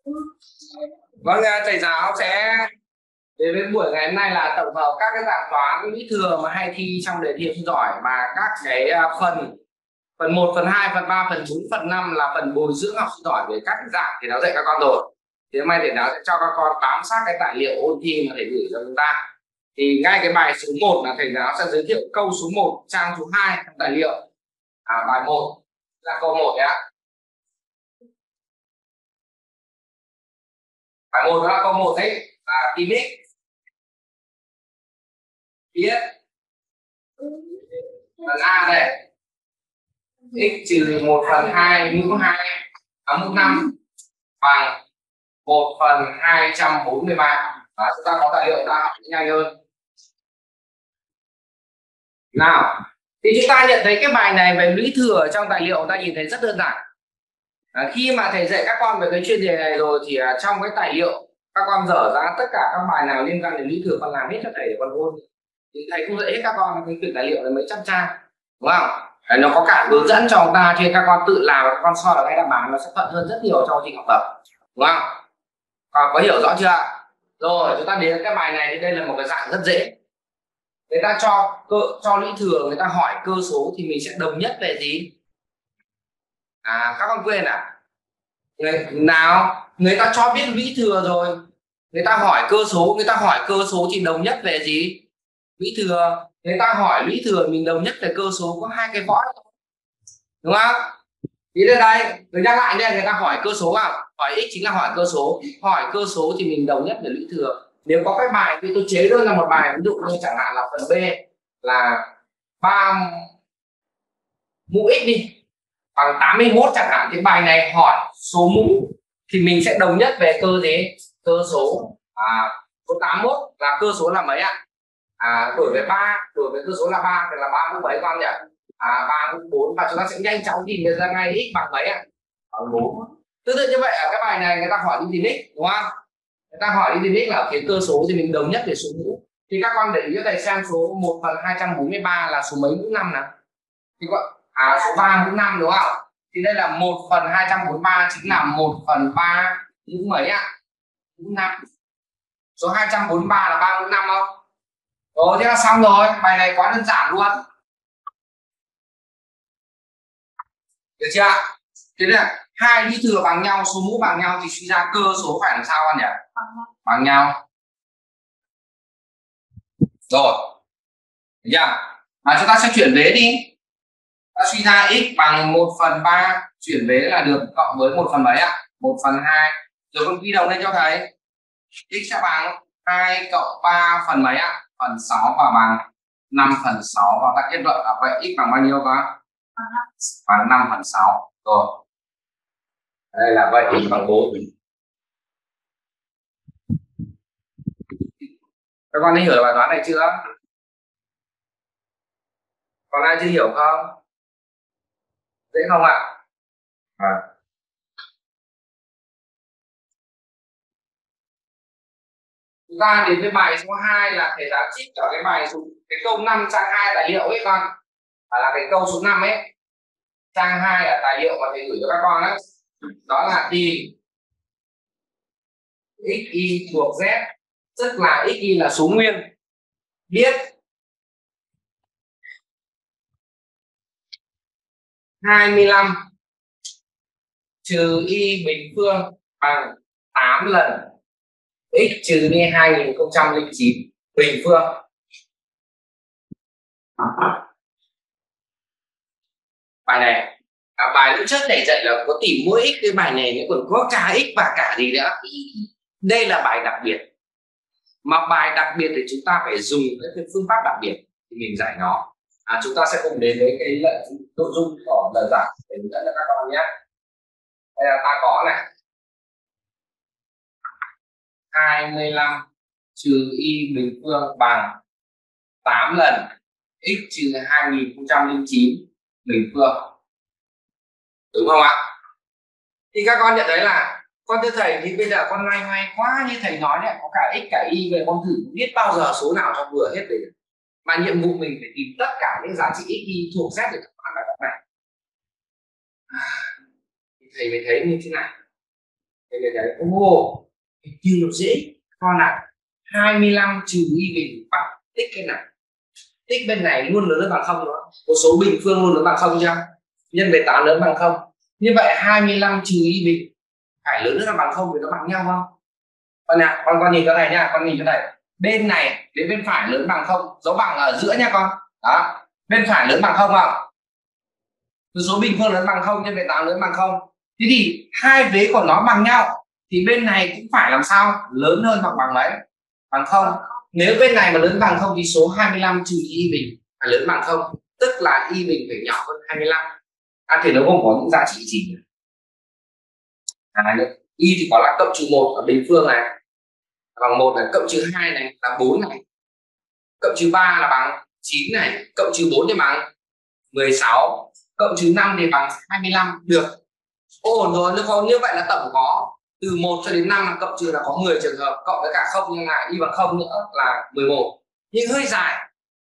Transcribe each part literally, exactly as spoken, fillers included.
Vâng, thầy giáo sẽ đến với buổi ngày hôm nay là tổng hợp các cái dạng toán lý thừa mà hay thi trong đề thi học sinh giỏi, và các cái à, phần phần một, phần hai, phần ba, phần bốn, phần năm là phần bồi dưỡng học sinh giỏi về các cái dạng thầy giáo dạy các con rồi. Thì hôm nay thầy giáo sẽ cho các con bám sát cái tài liệu ôn thi mà thầy gửi cho chúng ta. Thì ngay cái bài số một là thầy giáo sẽ giới thiệu câu số một, trang số hai trong tài liệu. À, bài một là câu một đấy ạ. Bài một đó là câu một đấy, là tìm x. Biết phần A đây, x trừ một phần hai mũ hai à, mũ năm bằng một phần hai trăm bốn mươi ba. Và chúng ta có tài liệu đã học nhanh hơn. Nào, thì chúng ta nhận thấy cái bài này về lũy thừa trong tài liệu ta nhìn thấy rất đơn giản. À, khi mà thầy dạy các con về cái chuyên đề này rồi thì à, trong cái tài liệu các con dở ra tất cả các bài nào liên quan đến lũy thừa con làm hết cho thầy để con ôn. Thì thầy không dạy hết các con cái quyển tài liệu này mấy trăm trang, đúng không? Đấy, nó có cả hướng dẫn cho chúng ta cho các con tự làm và các con so được cái đáp án nó sẽ thuận hơn rất nhiều trong quá trình học tập, đúng không? Còn có hiểu rõ chưa? Rồi chúng ta đến cái bài này thì đây là một cái dạng rất dễ. Người ta cho cơ cho lũy thừa, người ta hỏi cơ số thì mình sẽ đồng nhất về gì? À, các con quên à? Người, nào người ta cho biết lũy thừa rồi, người ta hỏi cơ số, người ta hỏi cơ số thì đồng nhất về gì? Lũy thừa. Người ta hỏi lũy thừa mình đồng nhất về cơ số có hai cái või, đúng không? Thì đây đây tôi nhắc lại đây, người ta hỏi cơ số à, hỏi x chính là hỏi cơ số, hỏi cơ số thì mình đồng nhất về lũy thừa. Nếu có cái bài thì tôi chế đơn là một bài, ví dụ như chẳng hạn là phần B là ba mũ x đi bằng tám mươi mốt chẳng hạn, thì bài này hỏi số mũ thì mình sẽ đồng nhất về cơ gì? Cơ số. À, số tám mươi mốt là cơ số là mấy ạ? À, đổi với ba, đổi với cơ số là ba thì là ba mũ mấy con nhỉ? À, ba mũ bốn, và chúng ta sẽ nhanh chóng tìm ra ngay x bằng mấy ạ? Bằng bốn. Tương tự như vậy ở cái bài này người ta hỏi đi tìm x, đúng không? Người ta hỏi đi tìm x là ở phía cơ số thì mình đồng nhất về số mũ. Thì các con để ý cho thầy xem số một phần hai trăm bốn mươi ba là số mấy mũ năm nào? Thì gọi à, số ba mũ năm, đúng không? Thì đây là một phần hai trăm bốn mươi ba chính là một phần ba mũ mấy ạ? Mũ năm. Số hai trăm bốn mươi ba là ba mũ năm không? Rồi, thế là xong rồi, bài này quá đơn giản luôn. Được chưa? Thế là hai lũy thừa bằng nhau, số mũ bằng nhau thì suy ra cơ số phải làm sao con nhỉ? Bằng nhau. Rồi. Được chưa? Mà chúng ta sẽ chuyển vế đi. Ta suy ra x bằng một phần ba, chuyển vế là được cộng với một phần mấy ạ? một phần hai. Rồi con ghi đồng lên cho thầy. X sẽ bằng hai cộng ba phần mấy ạ? Phần sáu, và bằng năm phần sáu, và ta kết luận là vậy x bằng bao nhiêu con? Bằng năm phần sáu. Rồi. Đây là vậy x bằng bốn. Các con đã hiểu bài toán này chưa? Còn ai chưa hiểu không? Dễ không ạ? À. Chúng ta đến với bài số hai là thầy giáo trích ở cái bài số cái câu năm trang hai tài liệu ấy con. À, là cái câu số năm ấy. Trang hai là tài liệu mà thầy gửi cho các con đấy. Đó là tìm xy thuộc z, tức là xy là số nguyên. Biết hai mươi lăm trừ y bình phương bằng tám lần x trừ đi hai nghìn không trăm lẻ chín bình phương. Bài này à, bài lúc trước thầy dạy là có tìm mỗi x, cái bài này nó còn có cả x và cả gì nữa. Đây là bài đặc biệt, mà bài đặc biệt thì chúng ta phải dùng cái phương pháp đặc biệt thì mình dạy nó. À, chúng ta sẽ cùng đến với cái nội dung của lời giảng để hướng dẫn cho các con nhé. Đây là ta có này hai mươi lăm trừ y bình phương bằng tám lần x trừ hai nghìn không trăm lẻ chín bình phương, đúng không ạ? Thì các con nhận thấy là con thưa thầy thì bây giờ con loay hoay quá, như thầy nói này, có cả x cả y về, con thử biết bao giờ số nào trong vừa hết rồi, mà nhiệm vụ mình phải tìm tất cả những giá trị x y thuộc z để các bạn bài tập này. À, thì thầy mới thấy như thế này, Thế nên đấy, ô, như nó dễ con ạ. hai mươi lăm trừ y bình bằng tích cái này. Tích bên này luôn lớn hơn bằng không nữa. Một số bình phương luôn lớn bằng không chưa? Nhân với tám lớn bằng không. Như vậy hai mươi lăm trừ y bình phải lớn hơn bằng không thì nó bằng nhau không? Con nào, con con nhìn cái này nha, con nhìn cái này. Bên này đến bên phải lớn bằng không, dấu bằng ở giữa nha con. Đó, bên phải lớn bằng không không? Số bình phương lớn bằng không nhân với tám lớn bằng không. Thế thì hai vế của nó bằng nhau thì bên này cũng phải làm sao lớn hơn hoặc bằng mấy? Bằng không. Nếu bên này mà lớn bằng không thì số hai mươi lăm trừ y bình phải lớn bằng không, tức là y bình phải nhỏ hơn hai mươi lăm. À, thì nó không có những giá trị gì. À, y thì có là cộng trừ một ở bình phương này bằng một này, cộng trừ hai này là bốn này, cộng trừ ba là bằng chín này, cộng trừ bốn thì bằng mười sáu, cộng trừ năm thì bằng hai mươi lăm. Được, ổn rồi. Nếu có như vậy là tổng có từ một cho đến năm là cộng trừ là có mười trường hợp, cộng với cả không nhưng là y bằng không nữa là mười một. Nhưng hơi dài,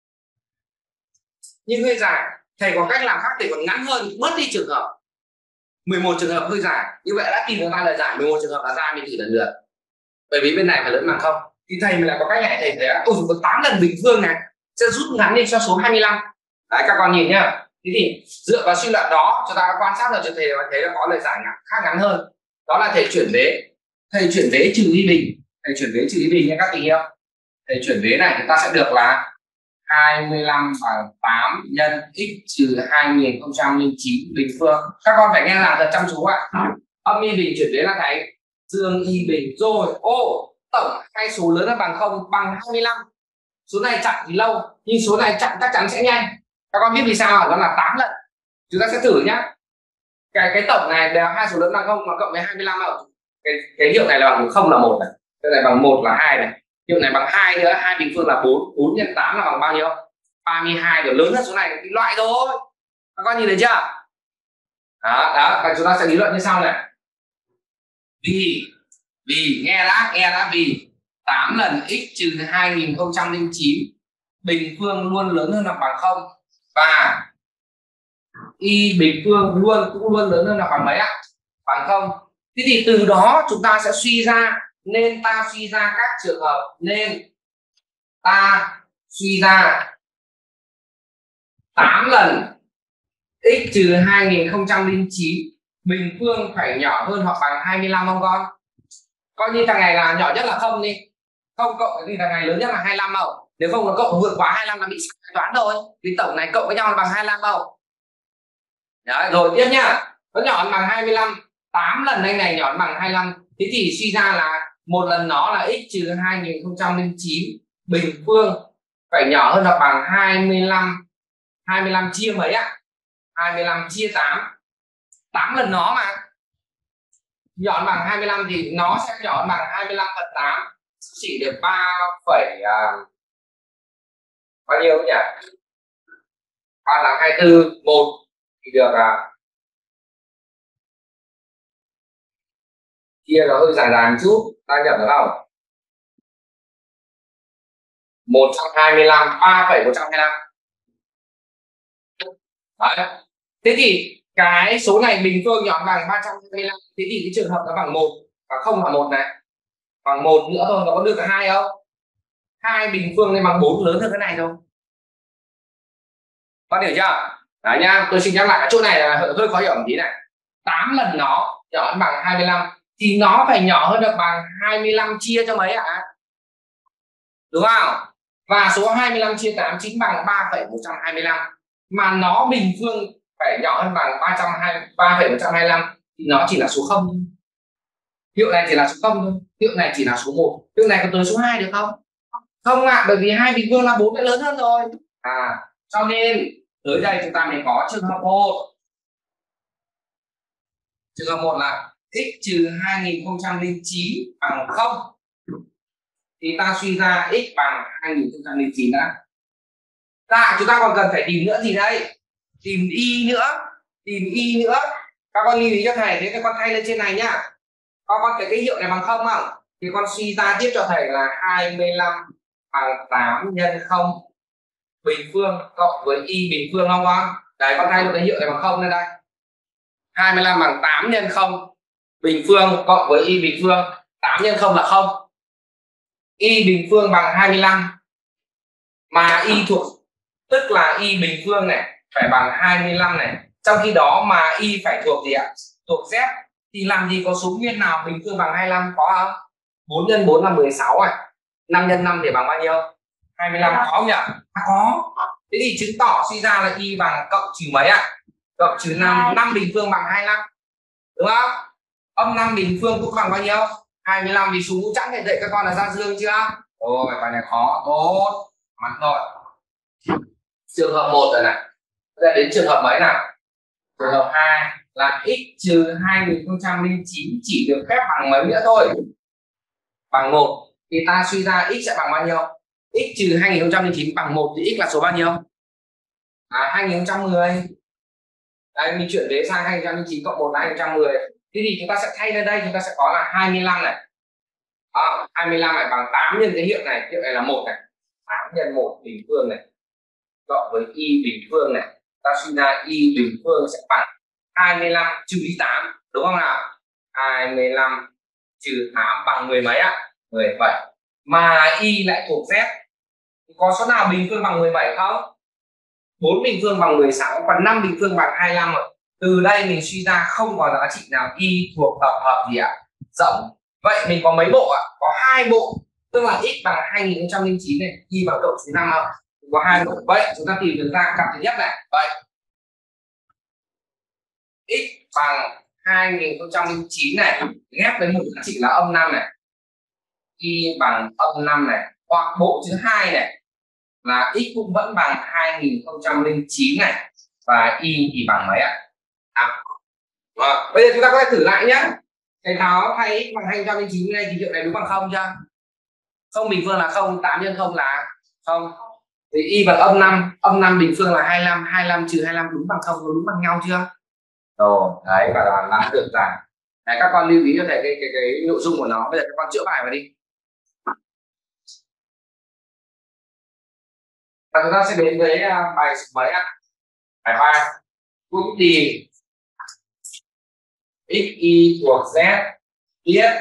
nhưng hơi dài. Thầy có cách làm khác để còn ngắn hơn, bớt đi trường hợp. mười một trường hợp hơi dài. Như vậy đã tìm được ba lời giải, mười một trường hợp là ra mình thử lần lượt. Bởi vì bên này phải lớn bằng không. Thì thầy mình lại có cách này, thầy thấy ôi có tám lần bình phương này sẽ rút ngắn đi cho số hai mươi lăm. Đấy, các con nhìn nhá. Thế thì dựa vào suy luận đó chúng ta quan sát được cho thầy và thấy là có lời giải ngắn, khác ngắn hơn. Đó là thầy chuyển vế, thầy chuyển vế trừ y bình, thầy chuyển vế trừ y bình nha các tình yêu. Thầy chuyển vế này chúng ta sẽ được là hai mươi lăm bằng tám nhân x trừ hai nghìn không trăm lẻ chín bình phương. Các con phải nghe là thật chăm chú ạ. Âm y bình chuyển vế là cái dương y bình rồi. Ô, tổng hai số lớn hơn bằng không bằng hai mươi lăm. Số này chặn thì lâu nhưng số này chặn chắc chắn sẽ nhanh. Các con biết vì sao? Đó là tám lần. Chúng ta sẽ thử nhá. Cái cái tổng này đều hai số lớn bằng không mà cộng với hai mươi lăm không? Cái cái hiệu này là bằng không là một này, cái này bằng một là hai này, hiệu này bằng hai nữa, hai bình phương là bốn, bốn nhân tám là bằng bao nhiêu? ba mươi hai, rồi lớn hơn số này cái loại thôi. Các con nhìn thấy chưa? Đó, đó, và chúng ta sẽ lý luận như sau này. Vì vì nghe đã, nghe đã vì tám lần x trừ hai nghìn không trăm lẻ chín bình phương luôn lớn hơn hoặc bằng không và y bình phương luôn cũng luôn lớn hơn hoặc bằng mấy ạ? Bằng không. Thế thì từ đó chúng ta sẽ suy ra, nên ta suy ra các trường hợp, nên ta suy ra tám lần x trừ hai nghìn không trăm lẻ chín bình phương phải nhỏ hơn hoặc bằng hai mươi lăm không con? Coi như thằng này là nhỏ nhất là không đi, không cộng thì thằng này lớn nhất là hai mươi lăm không? Nếu không nó cộng vượt quá hai mươi lăm là bị sai toán rồi, vì tổng này cộng với nhau là bằng hai mươi lăm không? Đấy, rồi tiếp nhá, nó nhỏ hơn bằng hai mươi lăm, tám lần anh này nhỏ hơn bằng hai mươi lăm, thế thì suy ra là một lần nó là x trừ hai nghìn không trăm lẻ chín bình phương phải nhỏ hơn hoặc bằng hai mươi lăm, hai mươi lăm chia mấy ạ? hai mươi lăm chia tám, tám lần nó mà nhỏ hơn bằng hai mươi lăm thì nó sẽ nhỏ hơn bằng hai mươi lăm phần tám, chỉ được ba phẩy uh, bao nhiêu nhỉ? ba là hai mươi tư, một thì được uh, chia nó hơi dài dài một chút, ta nhận được không? một trăm hai mươi lăm, ba phẩy một trăm hai mươi lăm. Đấy. Thế thì cái số này bình phương nhỏ bằng ba trăm hai mươi lăm, thế thì cái trường hợp nó bằng một và không là một này, bằng một nữa thôi, nó có được cả hai không? Hai bình phương nên bằng bốn, lớn hơn cái này thôi. Con hiểu chưa? Đấy nha, tôi xin nhắc lại chỗ này là hơi khó hiểu một tí này. tám lần nó nhỏ hơn bằng hai mươi lăm thì nó phải nhỏ hơn được bằng hai mươi lăm chia cho mấy ạ? À? Đúng không? Và số hai mươi lăm chia tám chính bằng ba phẩy một trăm hai mươi lăm, mà nó bình phương phải nhỏ hơn bằng ba phẩy một trăm hai mươi lăm thì nó chỉ là số không. Hiệu này chỉ là số không thôi, hiệu này chỉ là số một, hiệu này có tới số hai được không? Không ạ, à, bởi vì hai bình phương là bốn đã lớn hơn rồi. À, cho nên tới đây chúng ta mới có trường hợp một. Trường hợp một là x trừ hai nghìn không trăm lẻ chín bằng không thì ta suy ra x bằng hai nghìn không trăm lẻ chín đã. Dạ, chúng ta còn cần phải tìm nữa gì đây? Tìm y nữa, tìm y nữa. Các con lưu ý cho thầy, thế các con thay lên trên này nhá. Các con thấy cái hiệu này bằng không không? Thì con suy ra tiếp cho thầy là hai mươi lăm bằng tám nhân không bình phương cộng với y bình phương không con? Đấy, con thay một cái hiệu này bằng không lên đây. hai mươi lăm bằng tám nhân không bình phương cộng với y bình phương, tám nhân không là không. Y bình phương bằng hai mươi lăm mà y thuộc, tức là y bình phương này phải bằng hai mươi lăm này, trong khi đó mà y phải thuộc gì ạ? Thuộc Z, thì làm gì có số nguyên nào bình phương bằng hai mươi lăm, có không? bốn nhân bốn là mười sáu à, năm nhân năm thì bằng bao nhiêu? hai mươi lăm, có không nhỉ? À, có. Thế thì chứng tỏ suy ra là y bằng cộng trừ mấy ạ? À? Cộng trừ năm, năm bình phương bằng hai mươi lăm, đúng không? Âm năm bình phương cũng bằng bao nhiêu? hai mươi lăm, vì số ngũ chẵn thì dạy các con là ra dương chưa? Rồi, bài này khó, tốt, mặt rồi. Trường hợp một rồi này, bây giờ đến trường hợp mấy nào? Trường hợp hai là x trừ hai nghìn không trăm lẻ chín chỉ được phép bằng mấy nữa thôi? Bằng một. Thì ta suy ra x sẽ bằng bao nhiêu? X trừ hai nghìn không trăm lẻ chín bằng một thì x là số bao nhiêu? À, hai nghìn không trăm mười. Đây, mình chuyển vế sang hai nghìn không trăm lẻ chín cộng một là hai nghìn không trăm mười. Thế thì chúng ta sẽ thay lên đây, chúng ta sẽ có là hai mươi lăm này. À, hai mươi lăm này bằng tám nhân cái hiệu này, hiệu này là một này. tám nhân một bình phương này cộng với y bình phương này, ta suy ra y bình phương sẽ bằng hai mươi lăm trừ đi tám, đúng không nào? hai mươi lăm trừ tám bằng mười mấy ạ? mười bảy. Mà y lại thuộc Z. Có số nào bình phương bằng mười bảy không? bốn bình phương bằng mười sáu, còn năm bình phương bằng hai mươi lăm rồi. Từ đây mình suy ra không có giá trị nào y thuộc tập hợp gì ạ? Rỗng. Vậy mình có mấy bộ ạ? Có hai bộ, tức là x bằng hai nghìn không trăm lẻ chín này, y bằng cộng trừ năm không? Có hai bộ. Vậy chúng ta tìm được ra cặp thứ nhất này. Vậy x bằng hai nghìn không trăm lẻ chín này ghép với một giá trị là âm năm này, y bằng âm năm này, hoặc bộ thứ hai này là x cũng vẫn bằng hai nghìn không trăm lẻ chín này và y thì bằng mấy ạ? À, à, bây giờ chúng ta có thể thử lại nhé. Thầy tháo thay x bằng hai nghìn không trăm lẻ chín này thì hiệu này đúng bằng không chưa? Không bình phương là không, tám nhân không là không. Thì y bằng âm năm, âm năm bình phương là hai mươi lăm, hai mươi lăm trừ hai mươi lăm đúng bằng không, đúng bằng nhau chưa? Rồi, đấy, và là làm được giải. Đấy, các con lưu ý cho thầy cái cái cái nội dung của nó. Bây giờ các con chữa bài vào đi. Và chúng ta sẽ đến với uh, bài số mấy ạ? Bài ba. Cũng tìm x y thuộc Z biết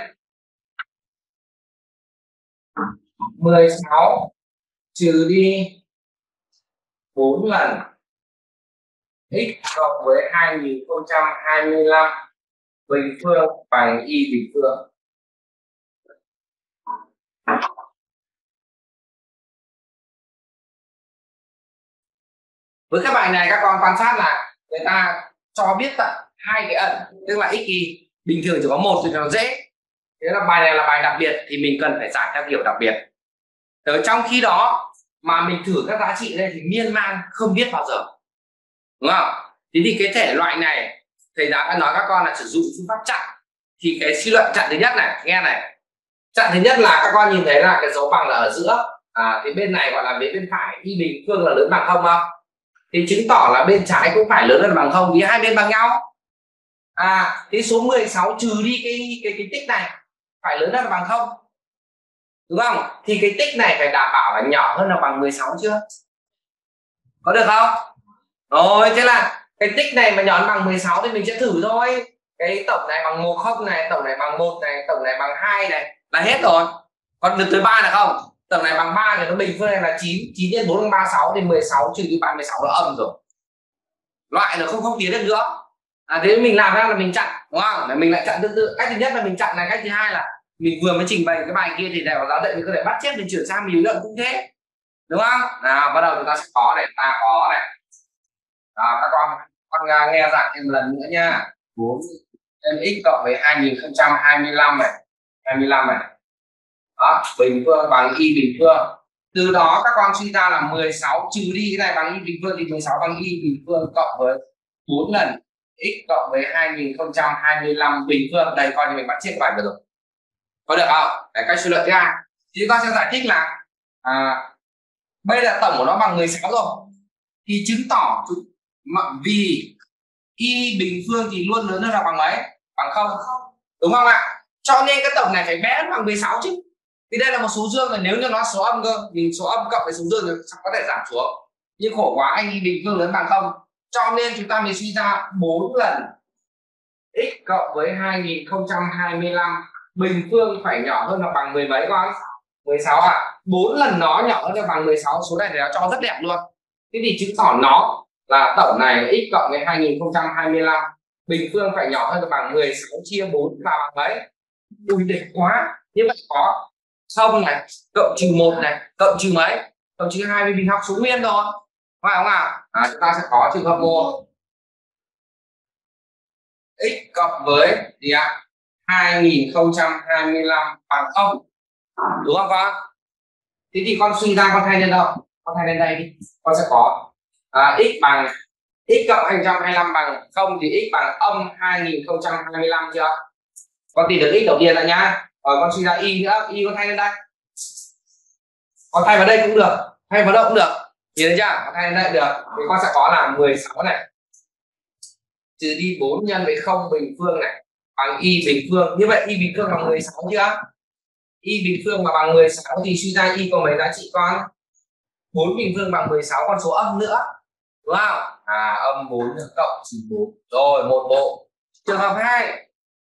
mười sáu trừ đi bốn lần x cộng với hai nghìn không trăm hai mươi lăm bình phương bằng y bình phương. Với cái bài này các con quan sát là người ta cho biết tận hai cái ẩn, tức là x y bình thường chỉ có một thì nó dễ. Thế là bài này là bài đặc biệt thì mình cần phải giải theo kiểu đặc biệt. Ở trong khi đó mà mình thử các giá trị đây thì miên man không biết bao giờ, đúng không? Thế thì cái thể loại này thầy giáo đã nói các con là sử dụng phương pháp chặn. Thì cái suy luận chặn thứ nhất này, nghe này, chặn thứ nhất là các con nhìn thấy là cái dấu bằng là ở giữa, à, thì bên này gọi là bên bên phải y bình phương là lớn bằng không không? Thì chứng tỏ là bên trái cũng phải lớn hơn bằng không vì hai bên bằng nhau. À, thì số mười sáu trừ đi cái cái cái tích này phải lớn hơn bằng không, đúng không? Thì cái tích này phải đảm bảo là nhỏ hơn là bằng mười sáu chưa? Có được không? Rồi, thế là cái tích này mà nhỏ hơn bằng mười sáu thì mình sẽ thử thôi. Cái tổng này bằng một không này, tổng này bằng một này, tổng này bằng hai này là hết rồi. Còn được tới ba là không? Tổng này bằng ba thì nó bình phương này là chín, chín nhân bốn bằng ba mươi sáu thì mười sáu trừ đi ba mươi sáu là âm rồi. Loại nó không không tiến được nữa. À, thế mình làm ra là mình chặn, đúng không? Để mình lại chặn tương tự. Cách thứ nhất là mình chặn này, cách thứ hai là mình vừa mới trình bày cái bài kia thì đều giáo dạy mình có thể bắt chép mình chuyển sang mình lý luận cũng thế, đúng không? Nào, bắt đầu chúng ta sẽ có này, ta có này. Đó, các con con nghe giảng thêm một lần nữa nha. bốn nhân x cộng với hai nghìn không trăm hai mươi lăm này, hai mươi lăm này. Đó, bình phương bằng y bình phương. Từ đó các con suy ra là mười sáu trừ đi cái này bằng y bình phương thì mười sáu bằng y bình phương cộng với bốn lần x cộng với hai nghìn không trăm hai mươi lăm bình phương. Đây coi như mình bắt chép bài vừa rồi. Có được không? Đấy, cách suy luận thứ hai. Thì chúng ta sẽ giải thích là à, bây giờ tổng của nó bằng mười sáu rồi thì chứng tỏ vì y bình phương thì luôn lớn hơn là bằng mấy? Bằng không, đúng không ạ? Cho nên cái tổng này phải bé bằng mười sáu chứ. Thì đây là một số dương, là nếu như nó số âm cơ thì số âm cộng với số dương thì có thể giảm xuống. Nhưng khổ quá, anh y bình phương lớn bằng không, cho nên chúng ta mới suy ra bốn lần x cộng với hai nghìn không trăm hai mươi lăm bình phương phải nhỏ hơn hoặc bằng mười mấy con? mười sáu à? bốn lần nó nhỏ hơn hoặc bằng mười sáu, số này thì nó cho rất đẹp luôn. Thế thì chứng tỏ nó là tổng này là x cộng với hai nghìn không trăm hai mươi lăm bình phương phải nhỏ hơn hoặc bằng mười sáu chia bốn là bằng mấy? Ui đỉnh quá. Như vậy có không này, cộng trừ một này, cộng trừ mấy? Cộng trừ hai, vì mình học số nguyên rồi, phải không ạ? À, chúng ta sẽ có trường hợp một x cộng với gì ạ? hai nghìn không trăm hai mươi lăm bằng không, đúng không con? Thế thì con suy ra con thay lên đâu? Con thay lên đây đi. Con sẽ có à, x bằng x cộng hai trăm hai mươi lăm bằng không thì x bằng âm hai nghìn không trăm hai mươi lăm chưa? Con tìm được x đầu tiên đã nhá. Rồi con suy ra y nữa, y con thay lên đây. Con thay vào đây cũng được, thay vào đâu cũng được. Nhìn thấy chưa? Con thay lên đây được. Thì con sẽ có là mười sáu này trừ đi bốn nhân với không bình phương này bằng y bình phương. Như vậy y bình phương bằng mười sáu chưa? Y bình phương mà bằng mười sáu thì suy ra y có mấy giá trị con? bốn bình phương bằng mười sáu, con số âm nữa, đúng không? À, âm bốn cộng trừ bốn. Rồi, một bộ. Trường hợp hai,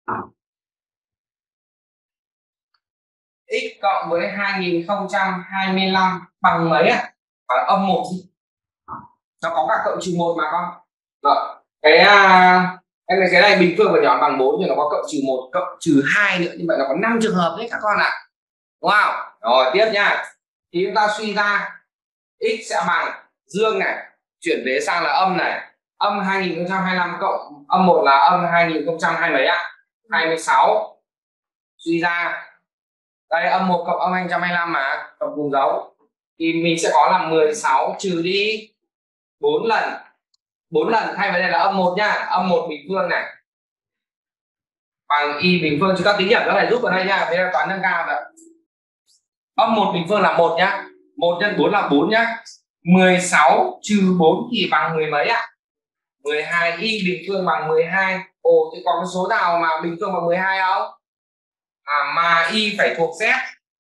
x cộng với hai nghìn không trăm hai mươi lăm bằng mấy ạ? Bằng âm một. Nó có cả cộng trừ một mà con. Rồi, cái à, cái này cái này bình phương và nhỏ bằng bốn thì nó có cộng trừ một, cộng trừ hai nữa, như vậy là có năm trường hợp đấy các con ạ. À. Đúng không? Rồi tiếp nha. Thì chúng ta suy ra x sẽ bằng dương này, chuyển vế sang là âm này, âm hai nghìn không trăm hai mươi lăm cộng âm một là âm hai nghìn không trăm hai mươi mấy ạ? hai mươi sáu. Suy ra đây âm một cộng âm hai trăm hai mươi lăm mà cộng cùng dấu thì mình sẽ có là mười sáu trừ đi bốn lần. bốn lần thay vào đây là âm một nhá, âm một bình phương này bằng y bình phương, chúng ta tính điểm cái này giúp vào đây nha, đây là toán nâng cao rồi. Âm một bình phương là một nhá, một nhân bốn là bốn nhá, mười sáu trừ bốn thì bằng mười mấy ạ? mười hai. Y bình phương bằng mười hai. Ồ, thì có cái số nào mà bình phương bằng mười hai không? À, mà y phải thuộc Z.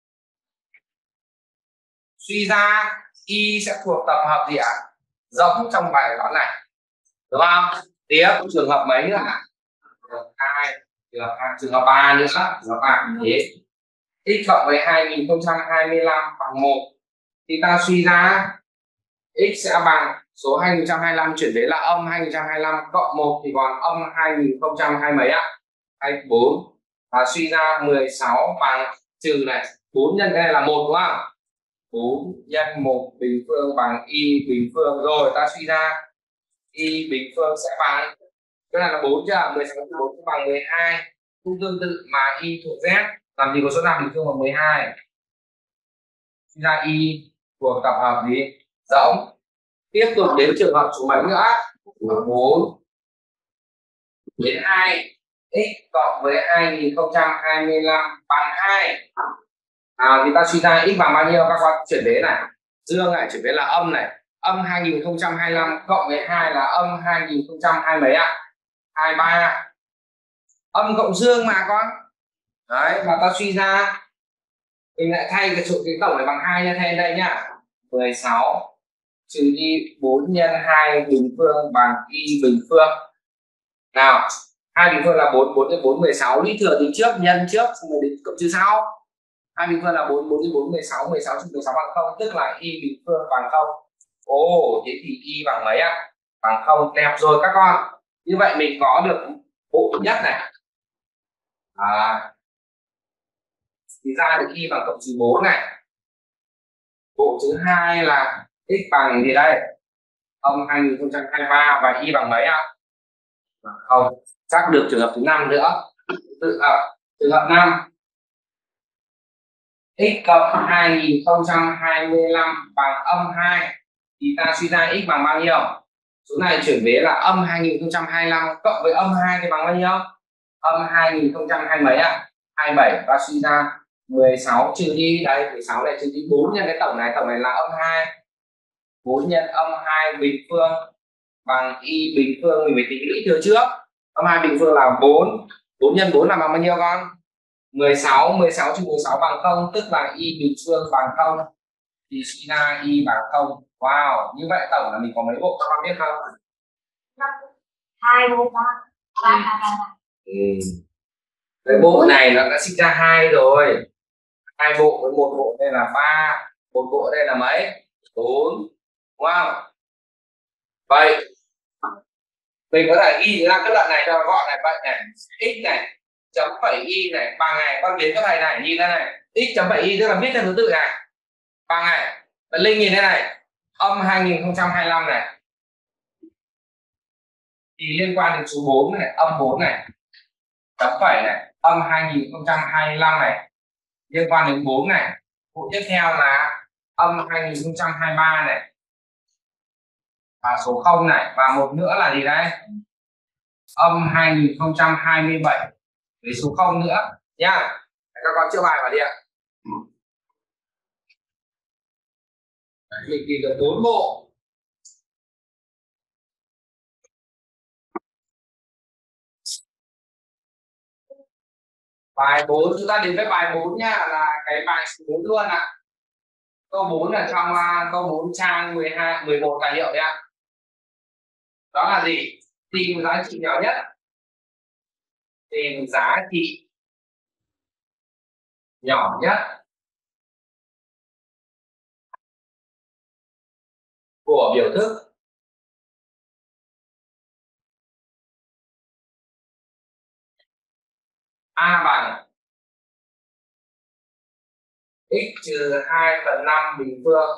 Suy ra y sẽ thuộc tập hợp gì ạ? Giống trong bài toán này, đúng không? Tiếp trường hợp mấy nữa ạ? Trường hợp hai, trường hợp hai, trường hợp ba nữa, trường hợp ba thế. X cộng với hai nghìn không trăm hai mươi lăm bằng một thì ta suy ra x sẽ bằng số hai nghìn không trăm hai mươi lăm chuyển đến là âm hai nghìn không trăm hai mươi lăm cộng một thì còn âm hai nghìn không trăm hai mươi mấy ạ? hai mươi bốn. Và suy ra mười sáu bằng trừ này, bốn nhân cái này là một đúng không? bốn nhân một bình phương bằng y bình phương. Rồi ta suy ra y bình phương sẽ bằng, cái này là bốn chưa? mười sáu trừ bốn cũng bằng mười hai. Cũng tương tự mà y thuộc Z, làm gì có số nào bình phương bằng mười hai. Suy ra y thuộc tập hợp gì? Rỗng. Tiếp tục đến trường hợp số mấy nữa? bốn đến hai, x cộng với hai nghìn không trăm hai mươi lăm bằng hai. À, thì ta suy ra x bằng bao nhiêu? Các con chuyển vế này, dương này chuyển vế là âm này, âm hai nghìn không trăm hai mươi lăm cộng với hai là âm hai nghìn không trăm hai mươi mấy ạ? hai mươi ba. Âm cộng dương mà con. Đấy, và ta suy ra mình lại thay cái số cái tổng này bằng hai nha, thay đây nhá. mười sáu trừ đi bốn nhân hai bình phương bằng y bình phương. Nào, hai bình phương là bốn, bốn nhân bốn mười sáu, đi thừa thì trước, nhân trước xong rồi đến cộng trừ sau. Hai bình phương là bốn, bốn nhân bốn mười sáu, mười sáu trừ mười sáu bằng không, tức là y bình phương bằng không. Ồ, thế thì y bằng mấy ạ? Bằng không. Đẹp rồi các con. Như vậy mình có được bộ thứ nhất này. À, thì ra được y bằng cộng trừ bốn này. Bộ thứ hai là x bằng gì đây? Âm hai nghìn không trăm hai mươi ba và y bằng mấy ạ? Không. Chắc được trường hợp thứ năm nữa. Tự hợp trường hợp năm, x cộng hai nghìn không trăm hai mươi lăm bằng âm hai thì ta suy ra x bằng bao nhiêu? Số này chuyển vế là âm hai nghìn không trăm hai mươi lăm cộng với âm hai thì bằng bao nhiêu? Âm hai nghìn không trăm hai mươi mấy ạ? hai mươi bảy. Và suy ra mười sáu trừ đi đây, mười sáu này trừ đi bốn nhân cái tổng này, tổng này là âm hai. bốn nhân âm hai bình phương bằng y bình phương, mình phải tính lũy thừa trước. Âm hai bình phương là bốn, bốn nhân bốn là bằng bao nhiêu con? mười sáu, mười sáu trừ mười sáu bằng không, tức là y bình phương bằng không. Thì suy ra y bằng không. Wow, như vậy tổng là mình có mấy bộ các con biết không? hai, ba, ba, ba, ba. Ừ. Cái bộ này nó đã sinh ra hai rồi, hai bộ với một bộ đây là ba, một bộ đây là mấy, bốn, đúng không? Vậy mình có thể ghi ra cái đoạn này cho gọn này, vậy này x này chấm phẩy y này bằng này, con biến cho thầy này, nhìn thế này, x chấm phẩy y tức là viết theo thứ tự này, bằng này, và Linh nhìn thế này, âm hai nghìn không trăm hai mươi lăm này thì liên quan đến số bốn này, âm bốn này, chấm phẩy này, âm hai nghìn không trăm hai mươi lăm này liên quan đến bốn này, bộ tiếp theo là âm hai nghìn không trăm hai mươi ba này và số không này, và một nữa là gì đây, âm hai nghìn không trăm hai mươi bảy với số không nữa nhá. Các con chữa bài vào đi ạ. Mình tìm được bốn bộ. Bài bốn chúng ta đến với bài bốn nha, là cái bài số bốn luôn ạ. Câu bốn là trong uh, câu bốn trang mười hai mười một tài liệu đấy ạ. Đó là gì? Tìm giá trị nhỏ nhất. Tìm giá trị nhỏ nhất của biểu thức A bằng x trừ hai phần năm bình phương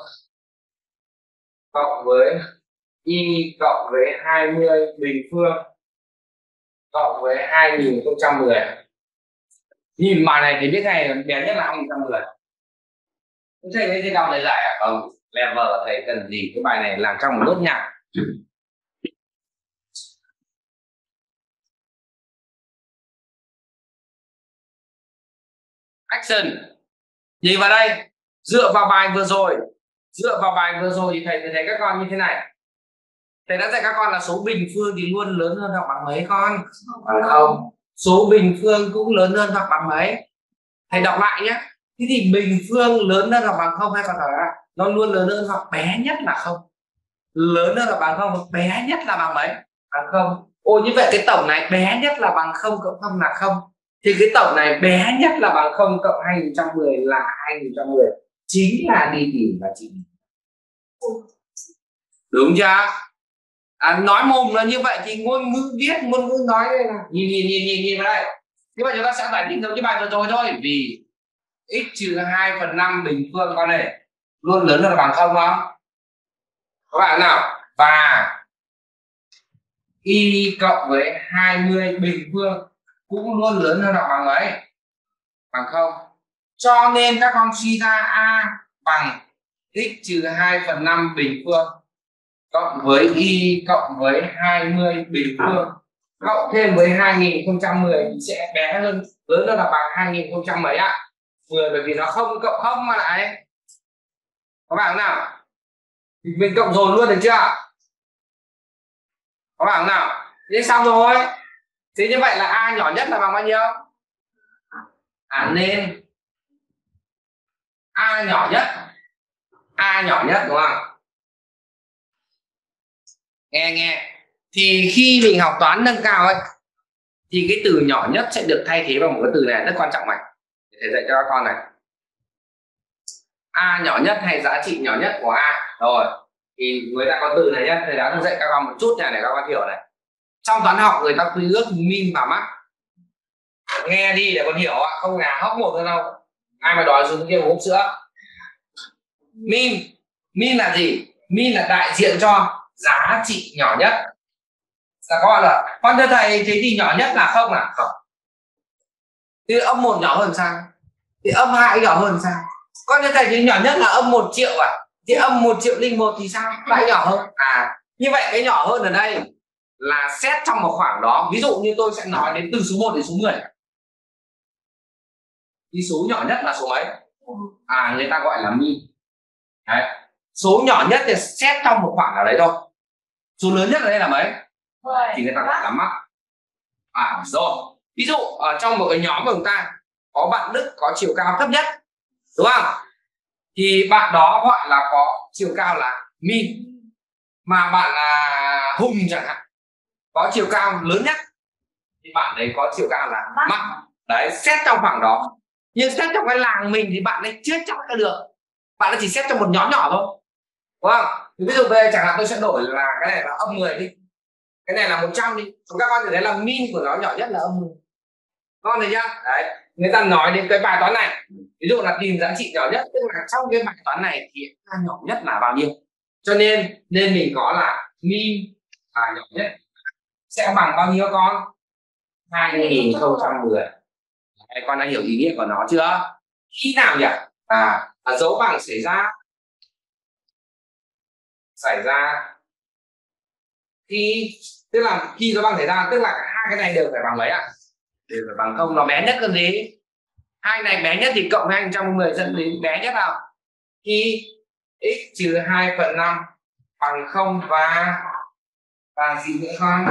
cộng với y cộng với hai mươi bình phương cộng với hai nghìn không trăm mười. Nhìn bài này thì biết ngay bé nhất là hai nghìn không trăm mười. Thầy thấy thế nào thầy giải à? Không, level thầy cần gì cái bài này làm trong một nốt nhạc. Action. Nhìn vào đây, dựa vào bài vừa rồi, dựa vào bài vừa rồi thì thầy thấy các con như thế này. Thầy đã dạy các con là số bình phương thì luôn lớn hơn hoặc bằng mấy con? Bằng không. Số bình phương cũng lớn hơn hoặc bằng mấy? Thầy đọc lại nhé. Thế thì bình phương lớn hơn hoặc bằng không hay còn là nó luôn lớn hơn hoặc bé nhất là không? Lớn hơn là bằng không, bé nhất là bằng mấy? Bằng không. Ồ, như vậy cái tổng này bé nhất là bằng không cộng không là không. Thì cái tổng này bé nhất là bằng không cộng hai nghìn không trăm mười là hai nghìn không trăm mười. Chính là đi tìm và chỉ. Đúng chưa? À, nói mồm là như vậy thì ngôn ngữ viết, ngôn ngữ nói đây là nhìn nhìn nhìn nhìn nhìn vào đây. Như vậy chúng ta sẽ giải thích giống như bài vừa rồi thôi, vì x trừ hai phần năm bình phương con này luôn lớn hơn là bằng không không? Các bạn nào? Và y cộng với hai mươi bình phương cũng luôn lớn hơn hoặc bằng mấy? Bằng không. Cho nên các con suy ra a bằng x trừ hai phần năm bình phương cộng với y cộng với hai mươi bình phương cộng thêm với hai nghìn không trăm mười thì sẽ bé hơn, lớn hơn là bằng hai nghìn không trăm mấy ạ? mười, bởi vì nó không cộng không mà lại. Các bạn nào? Mình cộng dồn luôn được chưa? Các bạn nào? Thế xong rồi. Thế như vậy là a nhỏ nhất là bằng bao nhiêu? À nên a nhỏ nhất, a nhỏ nhất đúng không? Nghe nghe. Thì khi mình học toán nâng cao ấy thì cái từ nhỏ nhất sẽ được thay thế bằng một cái từ này rất quan trọng này. Để dạy cho các con này. A nhỏ nhất hay giá trị nhỏ nhất của a. Rồi. Thì người ta có từ này nhé, thầy đã dạy các con một chút này để các con hiểu này. Trong toán học người ta quy ước min và max. Nghe đi để con hiểu ạ, không là hóc một thôi đâu. Ai mà đòi xuống kia một hộp sữa. Min, min là gì? Min là đại diện cho giá trị nhỏ nhất. Là các bạn là con thưa thầy thế thì nhỏ nhất là không à? Không. Thì âm một nhỏ hơn sao? Thì âm hai nhỏ hơn sao? Con thưa thầy thì nhỏ nhất là âm một triệu à? Thì âm một triệu linh một thì sao? Lại nhỏ hơn. À, như vậy cái nhỏ hơn ở đây là xét trong một khoảng đó. Ví dụ như tôi sẽ nói đến từ số một đến số mười. Thì số nhỏ nhất là số mấy? À, người ta gọi là min. Đấy. Số nhỏ nhất thì xét trong một khoảng nào đấy thôi. Số lớn nhất ở đây là mấy? Thì người ta gọi là max. À rồi. Ví dụ ở trong một cái nhóm của chúng ta có bạn Đức có chiều cao thấp nhất, đúng không? Thì bạn đó gọi là có chiều cao là min. Mà bạn là Hùng chẳng hạn có chiều cao lớn nhất thì bạn ấy có chiều cao là mắc. Đấy, xét trong khoảng đó. Nhưng xét trong cái làng mình thì bạn ấy chưa chắc là được. Bạn ấy chỉ xét trong một nhóm nhỏ thôi, đúng không? Thì ví dụ về chẳng hạn tôi sẽ đổi là cái này là âm mười đi, cái này là một trăm đi, còn các con thì thấy là min của nó nhỏ nhất là âm mười. Con thấy chưa? Đấy, người ta nói đến cái bài toán này, ví dụ là tìm giá trị nhỏ nhất, tức là trong cái bài toán này thì a nhỏ nhất là bao nhiêu, cho nên nên mình có là min là nhỏ nhất sẽ bằng bao nhiêu con? hai nghìn không trăm mười. Đấy, con đã hiểu ý nghĩa của nó chưa? Khi nào nhỉ? À, à dấu bằng xảy ra xảy ra khi, tức là khi dấu bằng xảy ra tức là hai cái này đều phải bằng mấy ạ? À? Đều phải bằng không, nó bé nhất cần gì? Hai này bé nhất thì cộng hai nghìn không trăm mười dẫn đến bé nhất nào? Khi x trừ hai phần năm bằng không và và gì nữa con?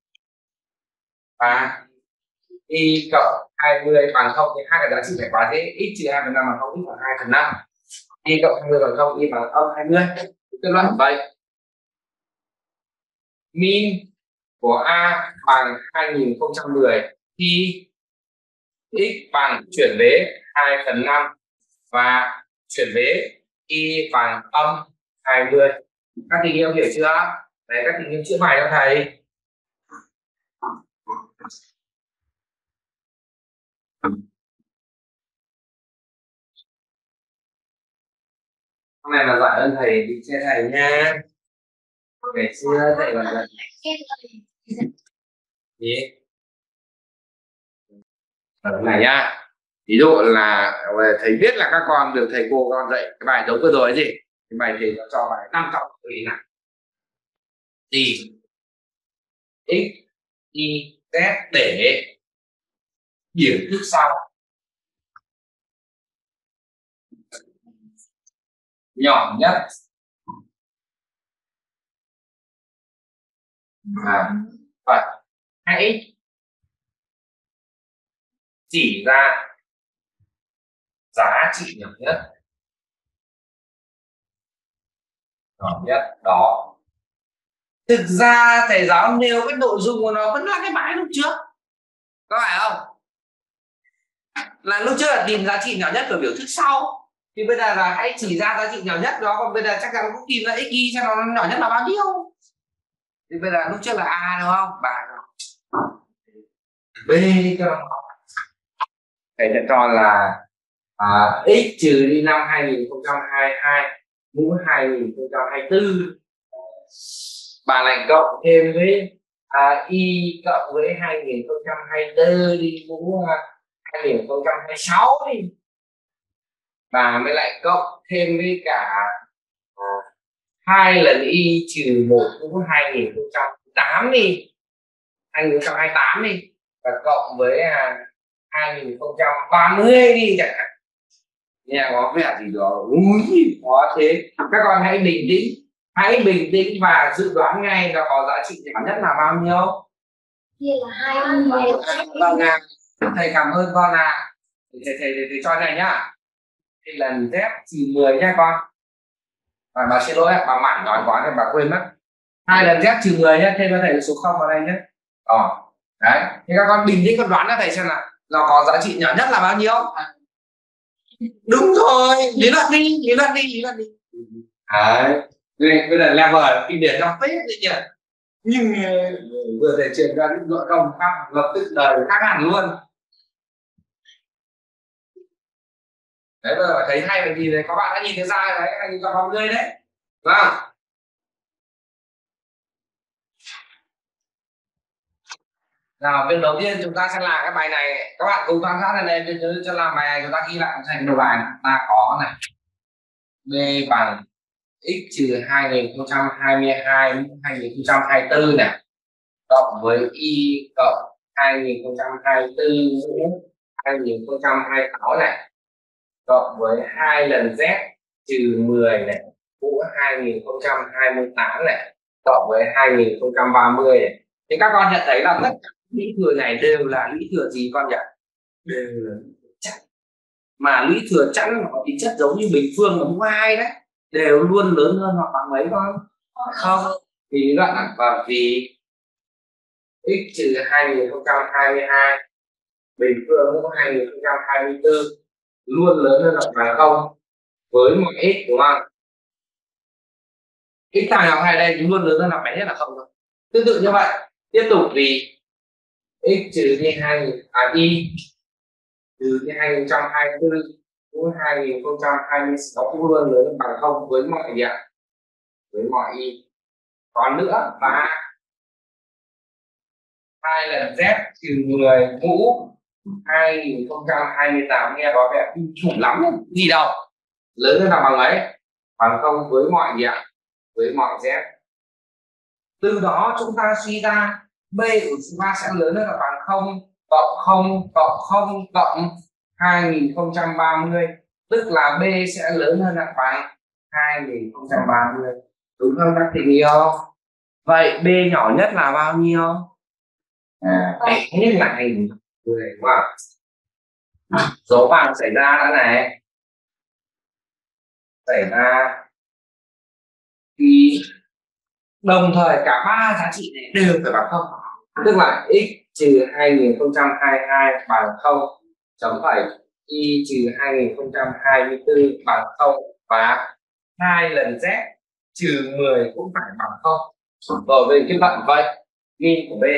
Và y cộng hai mươi bằng không, thì hai cái giá trị phải quá thế, x trừ hai phần năm bằng không, x bằng hai phần năm, y cộng hai mươi bằng không, y bằng âm hai mươi. Kết luận vậy min của a bằng hai nghìn không trăm mười khi x bằng chuyển vế hai phần năm và chuyển vế y bằng âm hai mươi. Các tình yêu hiểu chưa? Đấy, các tình yêu chữa bài cho thầy. Hôm nay là giỏi hơn thầy đi xe thầy nha. Ngày xưa thầy là giỏi gì? Ở này nhá. Ví dụ là thầy biết là các con được thầy cô con dạy cái bài giống vừa rồi ấy gì? Cái bài thầy nó cho bài năm trọng ý này. Thì x, y, z để biểu thức sau. Nhỏ nhất là và hai x chỉ ra giá trị nhỏ nhất nhỏ nhất đó. Thực ra thầy giáo nêu cái nội dung của nó vẫn là cái bài lúc trước, có phải không? Là lúc trước là tìm giá trị nhỏ nhất của biểu thức sau, thì bây giờ là hãy chỉ ra giá trị nhỏ nhất đó, còn bây giờ chắc chắn cũng tìm ra x y xem nó nhỏ nhất là bao nhiêu. Thì bây giờ lúc trước là a đúng không? Bài b cho nó thầy sẽ cho là à, x trừ đi năm hai nghìn không trăm hai mươi hai mũ hai nghìn không trăm hai mươi tư, bà lại cộng thêm với à, y cộng với hai nghìn không trăm hai mươi tư đi mũ hai nghìn không trăm hai mươi sáu đi, bà mới lại cộng thêm với cả à, hai lần y trừ một mũ hai nghìn không trăm tám đi, hai nghìn không trăm hai mươi tám đi, và cộng với à, hai nghìn không trăm ba mươi đi chẳng hạn. Nghe có vẻ gì đó ui khó thế. Các con hãy bình tĩnh, hãy bình tĩnh và dự đoán ngay là có giá trị nhỏ nhất là bao nhiêu? Kia là hai mươi. Vâng ạ, thầy cảm ơn con ạ. À. Thầy, thầy, thầy, thầy cho này nhá. Đây là z trừ mười nha con. Và bà xin lỗi bà mảnh nói quá nên bà quên mất. Hai lần z trừ mười nhé, thêm cho thầy số không vào đây nhé. Ờ. Đấy, thì các con bình tĩnh con đoán cho thầy xem là nó có giá trị nhỏ nhất là bao nhiêu? Đúng rồi, lý luận đi, lý luận đi, lý luận đi. Đấy, bây giờ level kinh điển trong phết đấy nhỉ. Nhưng vừa thầy truyền ra những nội công khác, lập tức đời khác hẳn luôn. Đấy, bây giờ thấy hay là gì đấy, có bạn đã nhìn thấy ra đấy, hai nghìn không trăm hai mươi đấy, đúng không? Nào, việc đầu tiên chúng ta sẽ làm cái bài này, các bạn cùng quan sát này đây, cho làm bài này chúng ta ghi lại thành đầu bài ta có này, b bằng x trừ hai nghìn không trăm hai mươi hai hai nghìn không trăm hai mươi tư này cộng với y cộng hai nghìn không trăm hai mươi tư hai nghìn không trăm hai mươi sáu này cộng với hai lần z trừ mười này mũ hai nghìn không trăm hai mươi tám này cộng với hai nghìn không trăm ba mươi này. Thì các con nhận thấy là tất cả lý thừa này đều là lý thừa gì con nhỉ? Đều là chẵn. Mà lý thừa chẵn nó có tính chất giống như bình phương là mũ hai đấy, đều luôn lớn hơn hoặc bằng mấy con? Không. Vì đoạn và vì x trừ hai nghìn không trăm hai mươi hai bình phương mũ hai nghìn không trăm hai mươi tư luôn lớn hơn hoặc bằng không với mọi x, đúng không? X thằng nào hai đây chúng luôn lớn hơn hoặc bé nhất là không thôi. Tương tự như vậy tiếp tục vì x trừ đi hai à y trừ đi hai nghìn không trăm hai mươi tư mũ hai nghìn không trăm hai mươi sáu cũng luôn lớn hơn bằng không với mọi gì ạ? Với mọi y. Còn nữa và hai lần z trừ mười mũ hai nghìn không trăm hai mươi tám nghe có vẻ kinh khủng lắm gì đâu, lớn hơn là bằng ấy, bằng không với mọi gì ạ? Với mọi z. Từ đó chúng ta suy ra b của chúng ta sẽ lớn hơn là bằng không cộng không cộng không cộng hai nghìn không trăm ba mươi, tức là b sẽ lớn hơn là bằng hai nghìn không trăm ba mươi, đúng không các tình yêu? Vậy b nhỏ nhất là bao nhiêu? À, bé nhất là hai nghìn mười, đúng không? Số bằng xảy ra đã này, xảy ra khi đồng thời cả ba giá trị này đều phải bằng không, tức là x trừ hai nghìn không trăm hai mươi hai bằng không, chấm phẩy y trừ hai nghìn không trăm hai mươi tư bằng không, và hai lần z trừ mười cũng phải bằng không. Rồi về kết luận vậy min của b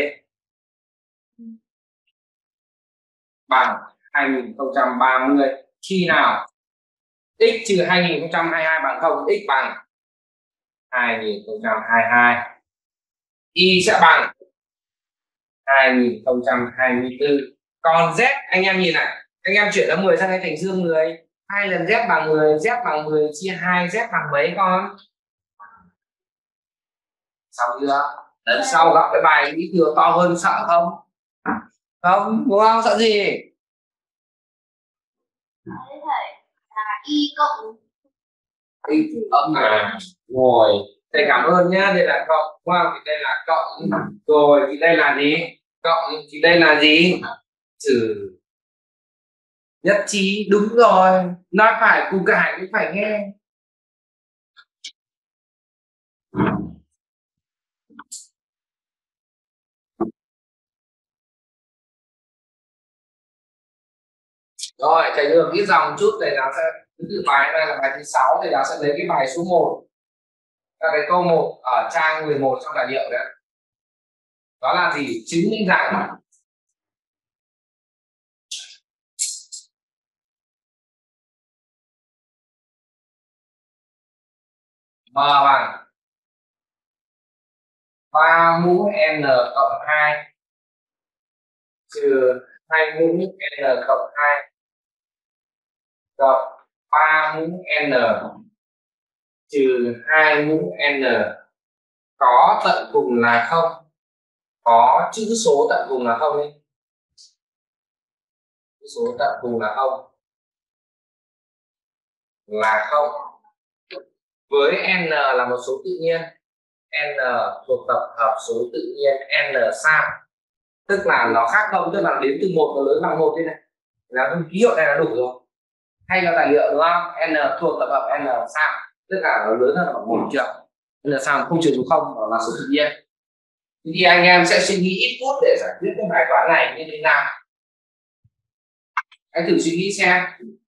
bằng hai nghìn không trăm ba mươi khi nào x trừ hai nghìn không trăm hai mươi hai bằng không, x bằng hai nghìn không trăm hai mươi hai, y sẽ bằng hai nghìn không trăm hai mươi tư. Còn z anh em nhìn này, anh em chuyển nó mười sang cái thành dương mười, hai lần z bằng mười, z bằng mười chia hai, z bằng mấy con? Xong chưa? Lần sau gặp cái bài lý thừa to hơn sợ không? Không, đúng không? Sợ gì? Thế thầy là y cộng Y cộng à, rồi thầy cảm ơn nhá, đây là cộng, đúng không? Thì đây là cộng, rồi thì đây là gì? Cộng thì đây là gì? Trừ. Nhất trí, đúng rồi, nói phải củ cải cũng phải nghe. Rồi thầy đưa viết dòng chút, thầy giáo sẽ thứ tự bài này là bài thứ sáu, thầy giáo sẽ lấy cái bài số một, là cái câu một ở trang mười một trong tài liệu đấy. Đó là gì? Chứng minh rằng m bằng ba mũ n cộng hai trừ hai mũ n cộng hai cộng ba mũ n trừ hai mũ n có tận cùng là không, có chữ số tận cùng là không đi, chữ số tận cùng là không, là không với n là một số tự nhiên, n thuộc tập hợp số tự nhiên n sao, tức là nó khác không, tức là đến từ một nó lớn bằng một thế này, là ký hiệu này là đủ rồi, hay là tài liệu đúng không? N thuộc tập hợp n sao, tức là nó lớn hơn bằng một triệu, n sao không trừ số không, đó là số tự nhiên. Thì anh em sẽ suy nghĩ ít phút để giải quyết cái bài toán này như thế nào. Anh thử suy nghĩ xem.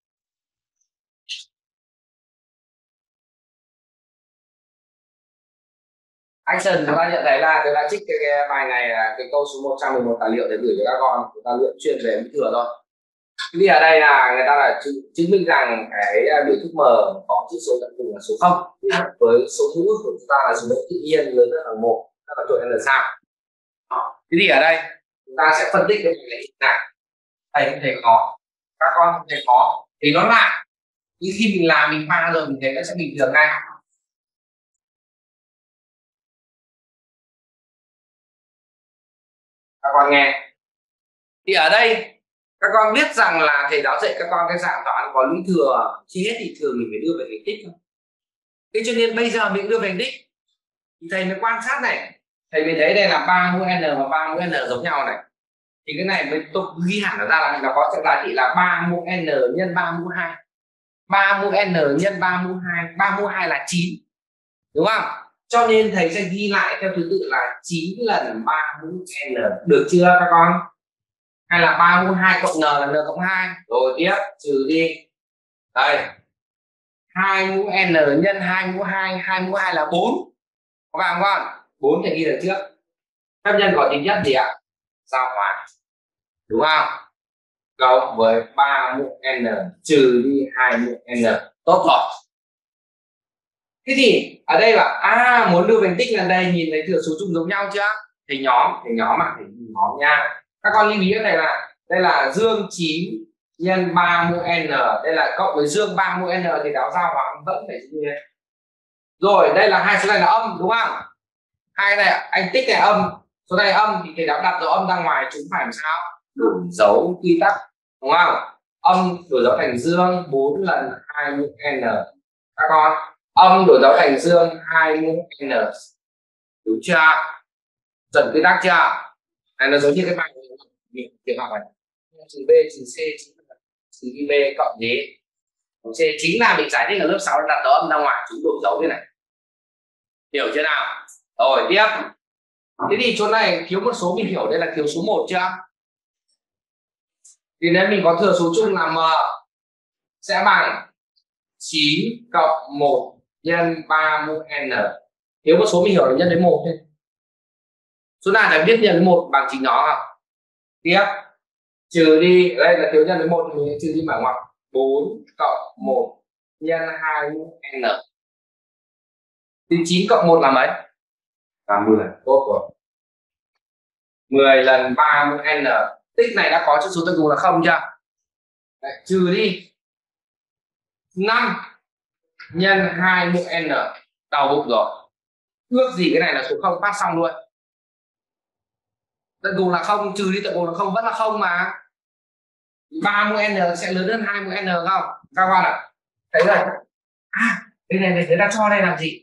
Action chúng ta nhận thấy là tôi đã trích cái, cái bài này là cái câu số một trăm mười một tài liệu để gửi cho các con, chúng ta luyện chuyên về lý thừa thôi. Thì ở đây là người ta là chứng, chứng minh rằng cái biểu thức m có chữ số tận cùng là số không, với số mũ của chúng ta là số mũ tự nhiên lớn hơn bằng một, đó là trội n sao. Thế thì ở đây chúng ta sẽ phân tích cái này này, thầy không thấy khó, các con không thấy khó, thì nó lạ, nhưng khi mình làm mình pha rồi mình thấy nó sẽ bình thường ngay. Các con nghe, thì ở đây các con biết rằng là thầy giáo dạy các con cái dạng toán có lũy thừa chi hết thì thường mình phải đưa về hình tích thôi. Thế cho nên bây giờ mình đưa về hình tích thì thầy mới quan sát này, thầy mới thấy đây là ba mũ n và ba mũ n giống nhau này, thì cái này mới tôi ghi hẳn nó ra là nó có giá trị là ba mũ n nhân ba mũ hai, ba mũ n nhân ba mũ hai, ba mũ hai là chín, đúng không? Cho nên thầy sẽ ghi lại theo thứ tự là chín lần ba mũ n, được chưa các con? Hay là ba mũ hai cộng n là n cộng hai. Rồi tiếp trừ đi. Đây. hai mũ n nhân hai mũ hai, hai mũ hai là bốn. Có phải không con? bốn thì ghi được trước. Phép nhân có tính chất gì ạ? Giao hòa. Đúng không? Cộng với ba mũ n trừ đi hai mũ n. Tốt rồi. Thế thì ở đây là à muốn đưa thành tích là đây, nhìn thấy thừa số chung giống nhau chưa? Thì nhóm, thì nhóm mà thì nhóm nha. Các con lưu ý cái này là đây là dương chín nhân ba mũ n, đây là cộng với dương ba mũ n thì đáo giao hòa vẫn phải như thế. Rồi đây là hai số này là âm đúng không? Hai này anh tích này âm, số này âm thì thầy đã đặt dấu âm ra ngoài, chúng phải làm sao? Đổi dấu quy tắc đúng không? Âm đổi dấu thành dương bốn lần hai mũ n. Các con âm đổi dấu thành dương hai mũ n. Đúng chưa? Chuẩn quy tắc chưa? Này nó giống như cái bài việc học này. Trừ b trừ c trừ b cộng d. C chính là mình giải thích ở lớp sáu đặt dấu âm ra ngoài, chúng đổi dấu thế này. Hiểu chưa nào? Rồi tiếp. Thế thì chỗ này thiếu một số, mình hiểu đây là thiếu số một chưa? Thì nếu mình có thừa số chung là m sẽ bằng chín cộng một nhân ba mũ n. Thiếu một số mình hiểu là nhân đến một thôi. Số nào phải biết nhân đến một bằng chính nó không? Tiếp. Trừ đi, đây là thiếu nhân đến một thì mình trừ đi mở ngoặc bốn cộng một nhân hai mũ n. Thì chín cộng một là mấy? Là mười. Tốt rồi. mười lần ba mũ n. Tích này đã có chữ số tận cùng là không chưa? Đấy, trừ đi năm nhân hai mũ n. Đau bụng rồi. Ước gì cái này là số không phát xong luôn. Tận cùng là không, trừ đi tận cùng là không vẫn là không mà. ba mũ n sẽ lớn hơn hai mũ n không? Các con ạ. Thấy rồi. À, cái này người ta cho đây làm gì?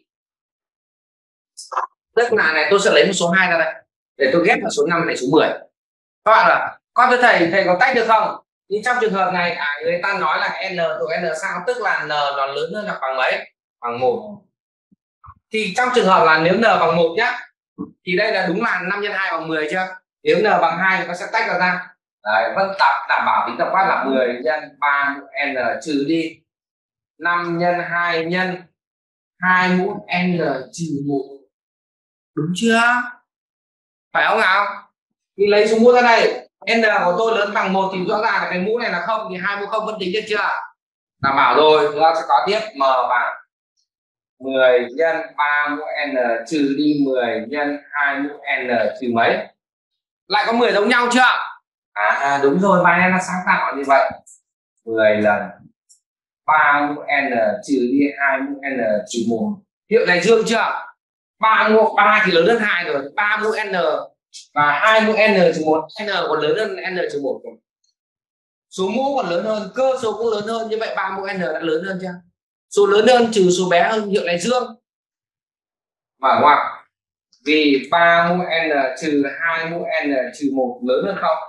Tức là này tôi sẽ lấy một số hai ra đây để tôi ghép vào số năm này số mười. Các bạn là con thưa thầy, thầy có tách được không? Nhưng trong trường hợp này à, người ta nói là n thuộc n sao, tức là n nó lớn hơn hoặc bằng mấy? Bằng một. Thì trong trường hợp là nếu n bằng một nhá, thì đây là đúng là năm nhân hai bằng mười chưa? Nếu n bằng hai thì nó sẽ tách ra. Đấy, vẫn tập đảm bảo tính tổng quát là mười nhân ba mũ n trừ đi năm nhân hai nhân hai mũ n trừ một. Đúng chưa? Phải không nào? Mình lấy số mũ ra đây, n của tôi lớn bằng một thì rõ ràng là cái mũ này là không, thì hai mũ không vẫn tính được chưa? Đảm bảo rồi. Chúng ta sẽ có tiếp m bằng mười nhân ba mũ n trừ đi mười nhân hai mũ n trừ mấy? Lại có mười giống nhau chưa? À, à đúng rồi, bài này là sáng tạo như vậy. mười lần ba mũ n trừ đi hai mũ n trừ một. Hiệu này dương chưa? ba mũ ba thì lớn hơn hai rồi, ba mũ n và hai mũ n trừ một, n còn lớn hơn n trừ một. Số mũ còn lớn hơn, cơ số cũng lớn hơn, như vậy ba mũ n đã lớn hơn chưa? Số lớn hơn trừ số bé hơn, hiệu này dương. Mở ngoặc vì ba mũ n trừ hai mũ n trừ một lớn hơn không.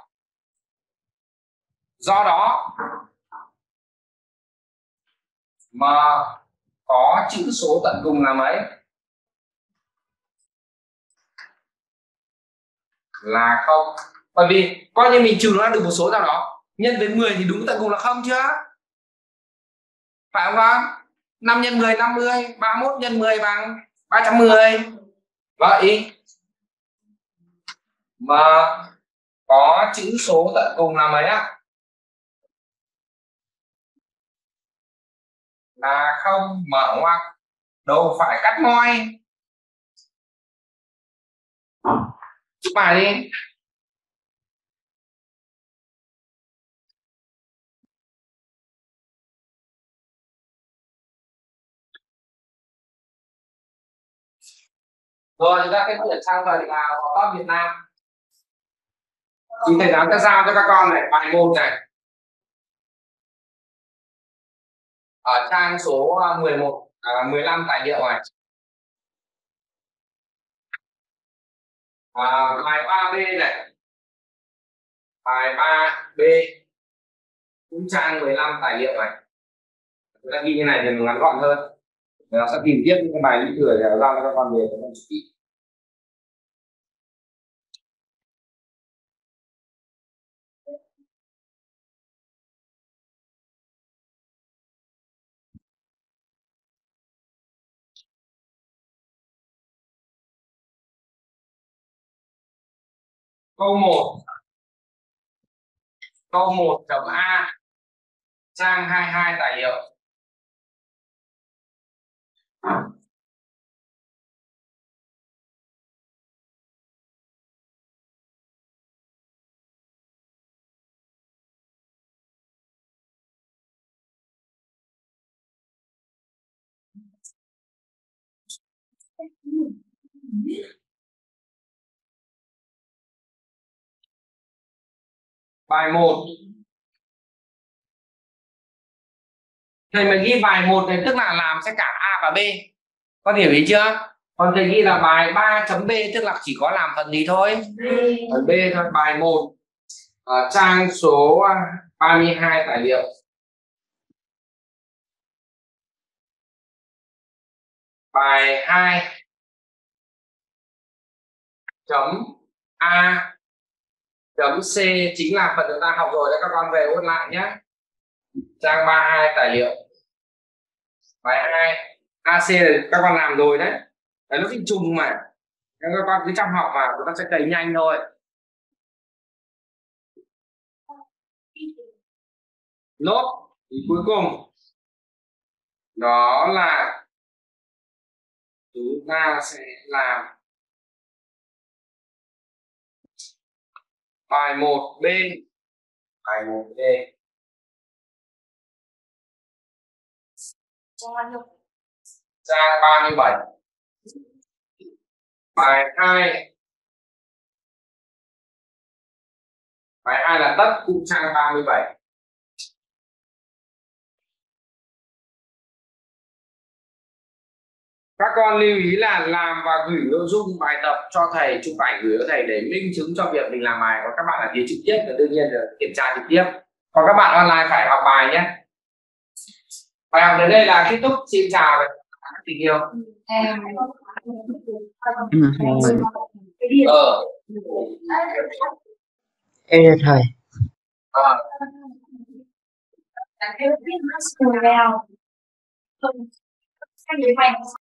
Do đó mà có chữ số tận cùng là mấy? Là không. Bởi vì coi như mình trừ nó ra được một số nào đó, nhân với mười thì đúng tận cùng là không chưa? Phải không con? năm nhân mười năm mươi, ba mươi mốt nhân mười bằng ba trăm mười. Vậy mà có chữ số tận cùng là mấy ạ? Là không, mở ngoặc, đâu phải cắt moi. Chụp bài đi. Rồi chúng ta sẽ chuyển sang phần là top Việt Nam. Thì thầy giáo sẽ giao cho các con này bài một này. Ở trang số mười một, à, mười lăm tài liệu này. À, bài ba B này. Bài ba B cũng trang mười lăm tài liệu này. Chúng ta ghi như này thì mình ngắn gọn hơn. Nó sẽ tìm tiếp những cái bài lý thừa để giao cho các con về các con chuẩn bị. Câu một. Câu một chấm A, trang hai mươi hai tài liệu. Bài một. Thầy mà ghi bài một này tức là làm sẽ cả A và B. Con hiểu ý chưa? Còn thầy ghi là bài ba chấm B tức là chỉ có làm phần gì thôi? Phần B thôi. Bài một ở trang số ba mươi hai tài liệu. Bài hai chấm A chấm C chính là phần chúng ta học rồi đấy, các con về ôn lại nhé. Trang ba mươi hai tài liệu. Bài hai A C là các con làm rồi đấy. Đấy nó bị trùng mà. Các con cứ chăm học mà chúng ta sẽ cày nhanh thôi. Nốt thì cuối cùng đó là chúng ta sẽ làm bài một B. Bài một B trang ba mươi bảy. Bài hai. Bài hai là tất cũng trang ba mươi bảy. Các con lưu ý là làm và gửi nội dung bài tập cho thầy, chụp ảnh gửi cho thầy để minh chứng cho việc mình làm bài. Còn các bạn là phía trực tiếp thì đương nhiên là kiểm tra trực tiếp. Còn các bạn online phải học bài nhé. Bài học đến đây là kết thúc. Xin chào và các tình yêu. Ờ. Em là thầy. Ờ. Các